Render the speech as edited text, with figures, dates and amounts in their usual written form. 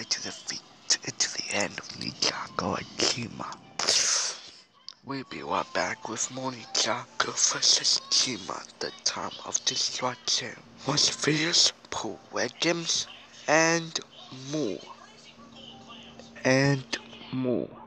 to defeat to the end of Ninjago and Kima. We'll be right back with more Ninjago vs Kima, the time of destruction, was fierce poems and more.